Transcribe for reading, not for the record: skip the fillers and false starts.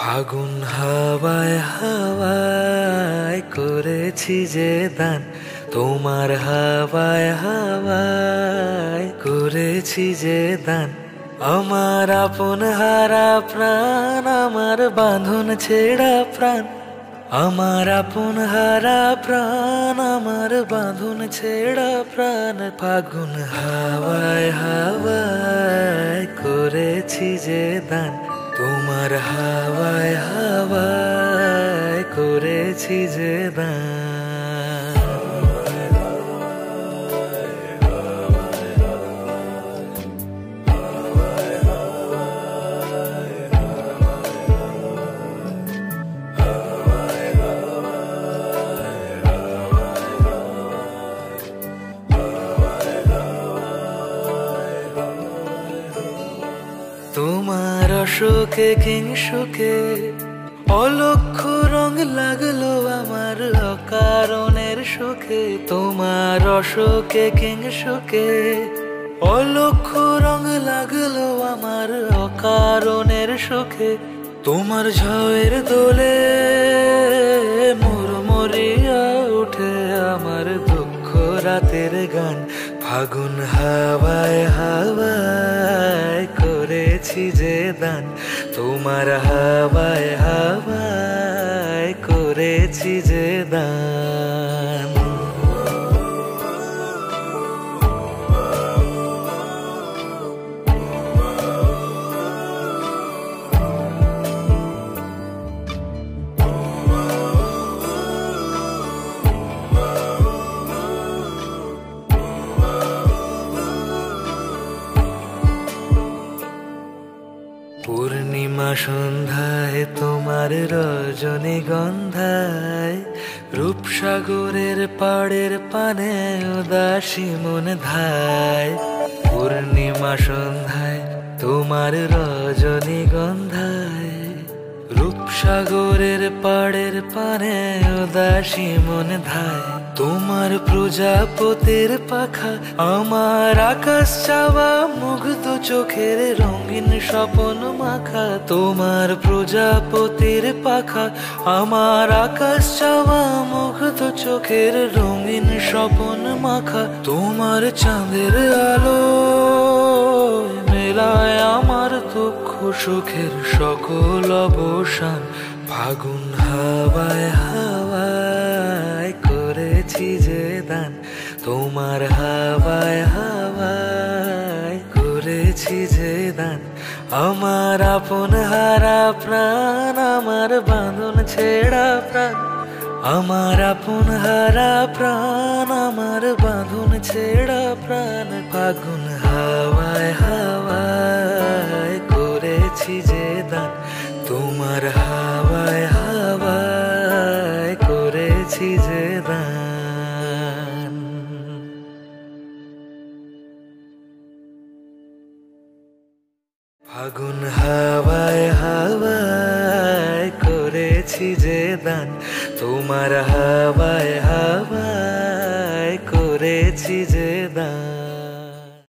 ফাগুন হাওয়ায় হাওয়ায় করেছি যে দান, তোমার হাওয়ায় হাওয়ায় করেছি যে দান। আমার আপন হারা প্রাণ, আমার বাঁধন ছেড়া প্রাণ, আমার আপন হারা প্রাণ, আমার বাঁধন ছেড়া প্রাণ। ফাগুন হাওয়ায় হাওয়ায় করেছি যে দান, তোমার হাওয়ায় হাওয়ায় করেছি যে দান। তোমার অশোকে কিংসুকে অলক্ষ্য রং লাগলো আমার অকারণের সুখে। তোমার অশোকে কিংসুকে অলক্ষ্য রং লাগলো আমার অকারণের সুখে। তোমার ঝড়ের দোলে মুড়মুড়িয়া উঠে আমার দুঃখ রাতের গান। ফাগুন হাওয়ায় হাওয়ায় করেছি যে দান, তোমার হাওয়ায় হাওয়ায় করেছি যে দান। পূর্ণিমা সন্ধ্যায় তোমার রজনীগন্ধায়, রূপসাগরের পাড়ের পানে উদাসী মন ধায়। পূর্ণিমা সন্ধ্যায় তোমার রজনীগন্ধায়, রূপসাগরের পাড়ের পানে উদাসী মন ধায়। তোমার প্রজাপতির পাখা আমার আকাশ চাওয়া মুগ্ধ চোখের রঙিন স্বপন মাখা। তোমার প্রজাপতির পাখা আমার আকাশ চাওয়া মুগ্ধ চোখের রঙিন স্বপন মাখা। তোমার চাঁদের আলো মেলায় আমার দুঃখ সুখের সকল অবসান। ফাগুন হাওয়ায় হাওয়ায় করেছি যে দান, তোমার হাওয়ায় হাওয়ায় করেছি যে দান। আমার আপন হারা প্রাণ, আমার বাঁধন ছেড়া প্রাণ, আমার আপন হারা প্রাণ, আমার বাঁধন ছেড়া প্রাণ। ফাগুন হাওয়ায় হাওয়ায় করেছি যে দান, তোমার হাওয়ায় হাওয়ায় করেছি যে দান। ফাগুন হাওয়ায় হাওয়ায় করেছি যে দান, তোমার হাওয়ায় হাওয়ায় করেছি যে দান।